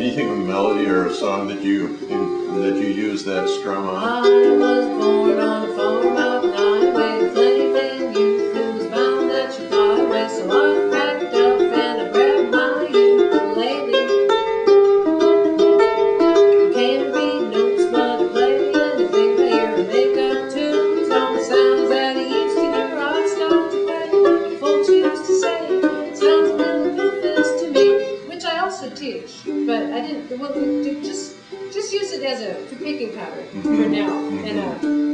Anything a melody or a song that you use that strum on? I was born on a farm out in Iowa. Plaything you fools bound that you fly away. So I packed up and I grabbed my ukulele. Can't read notes but I play anything I hear and make up tunes on the sounds that I used to hear. I started to play like folks used to say. It sounds a little goofus to me, which I also teach, but I didn't. Well, just use it as a picking pattern for now. And